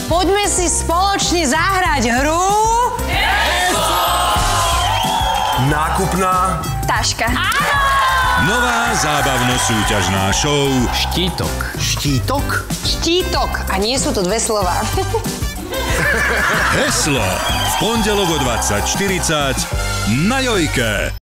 Poďme si spoločne zahrať hru... Nákupná taška. Nová zábavno-súťažná show Štítok. Štítok? Štítok. A nie sú to dve slová. Heslo v pondelok o 20:40 na Jojke.